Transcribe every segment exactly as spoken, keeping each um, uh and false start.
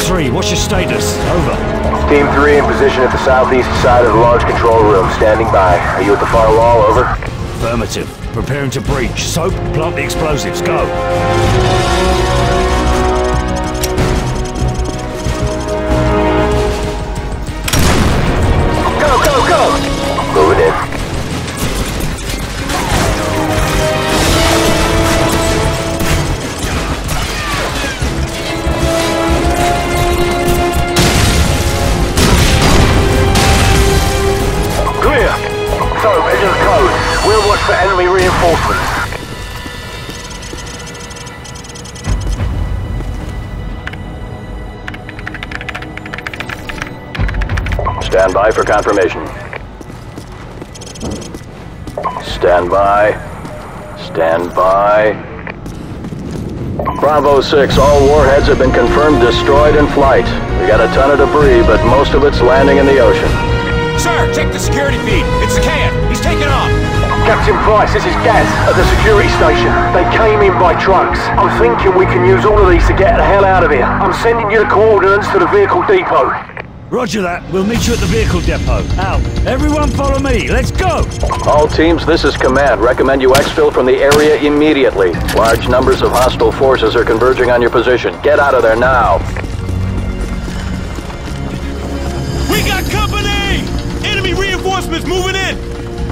three, what's your status? Over. Team three in position at the southeast side of the large control room, standing by. Are you at the far wall? Over. Affirmative. Preparing to breach. Soap, plant the explosives. Go. Go, go, go! Moving in. We'll watch for enemy reinforcements. Stand by for confirmation. Stand by. Stand by. Bravo six, all warheads have been confirmed destroyed in flight. We got a ton of debris, but most of it's landing in the ocean. Sir, check the security feed. It's the can. He's taking off. Captain Price, this is Gaz at the security station. They came in by trucks. I'm thinking we can use all of these to get the hell out of here. I'm sending you the coordinates to the vehicle depot. Roger that. We'll meet you at the vehicle depot. Out. Everyone follow me. Let's go! All teams, this is command. Recommend you exfil from the area immediately. Large numbers of hostile forces are converging on your position. Get out of there now. We got company! Enemy reinforcements moving in!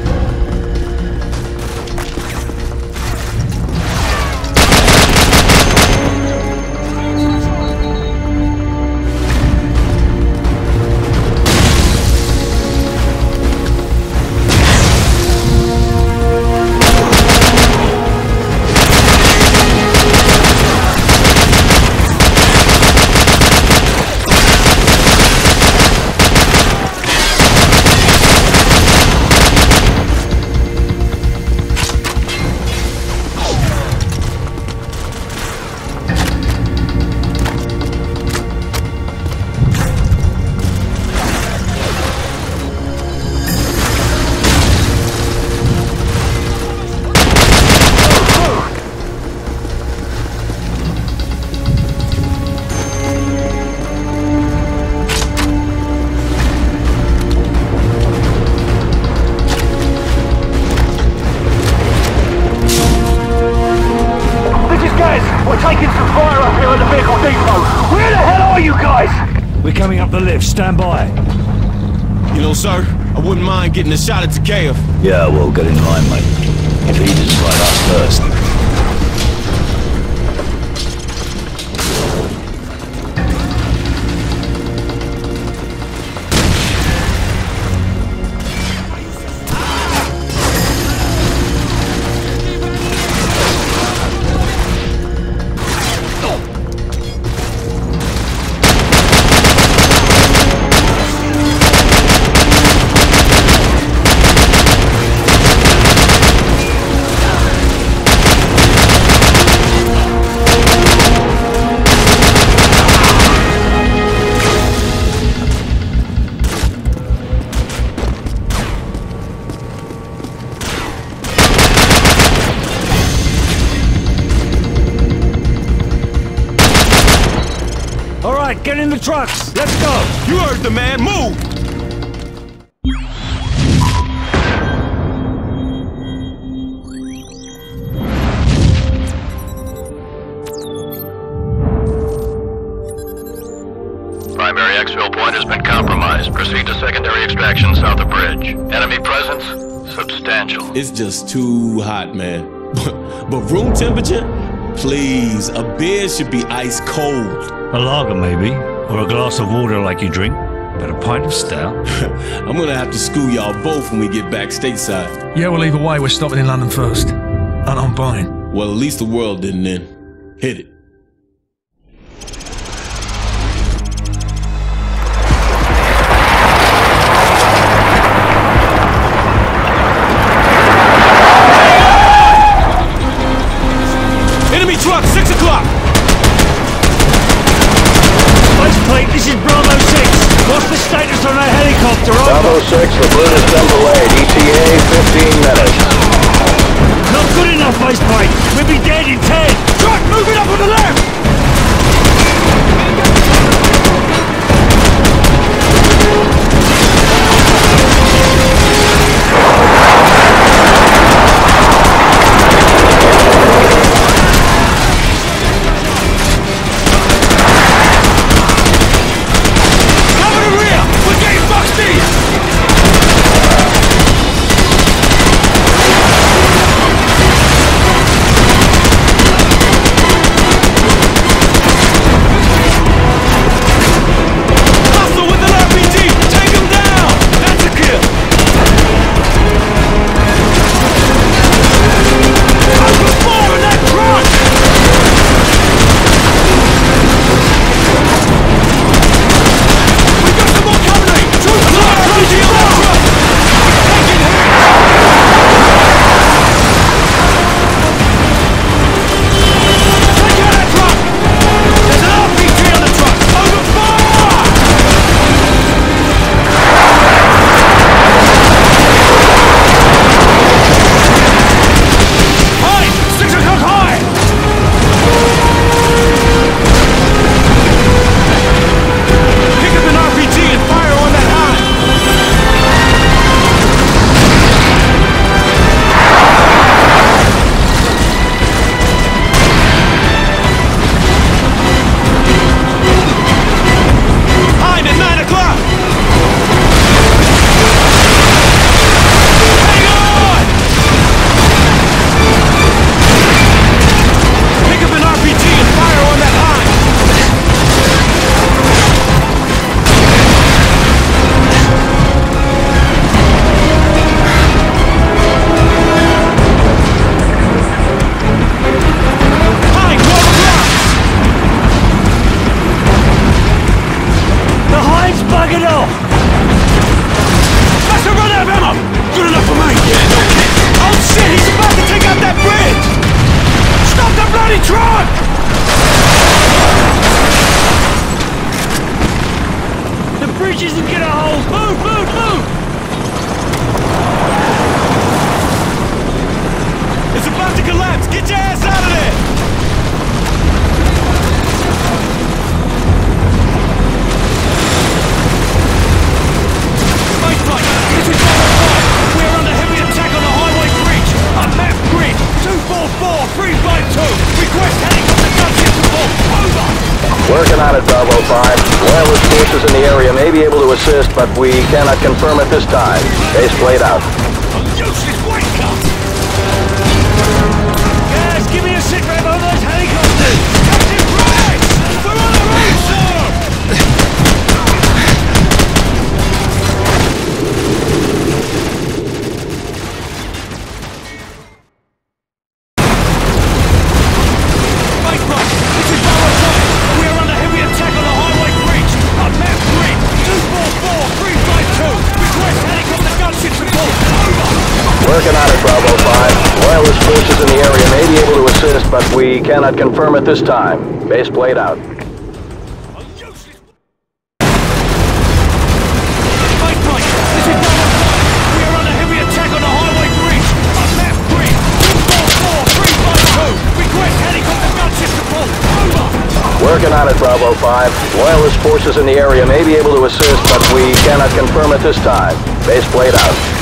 Stand by. You know, sir, I wouldn't mind getting a shot at Takeo. Yeah, well, get in line, mate. If he didn't fight us first. Get in the trucks! Let's go! You heard the man! Move! Primary exfil point has been compromised. Proceed to secondary extraction south of bridge. Enemy presence? Substantial. It's just too hot, man. But room temperature? Please, a beer should be ice cold. A lager, maybe. Or a glass of water like you drink. But a pint of stout? I'm gonna have to school y'all both when we get back stateside. Yeah, well, either way, we're stopping in London first. And I'm buying. Well, at least the world didn't end. Hit it. Enemy truck, six o'clock! Plate, this is Bravo six. What's the status on our helicopter? Bravo six, the balloon has been delayed. E T A fifteen minutes. Not good enough, Faceplate. We'll be dead in ten. Truck moving up on the left! Working on it, Bravo five. Loyalist forces in the area may be able to assist, but we cannot confirm at this time. Base played out. Useless Wake up! Guys, give me a sit rep on those helicopters! Captain Price! We're on our own, sir! Mike, Mike, this is Bravo five. We are under heavy attack on the highway bridge. On map three, two four four, three five two. Request helicopter gunship support. Over! Working on it, Bravo five. Loyalist forces in the area may be able to assist, but we cannot confirm at this time. Base played out. Mike, Mike, this is Bravo five. We are under heavy attack on the highway bridge. On map three, two four four, three five two. Request helicopter gunship support. Over! Working on it, Bravo five. Loyalist forces in the area may be able to assist, but we cannot confirm at this time. Base played out.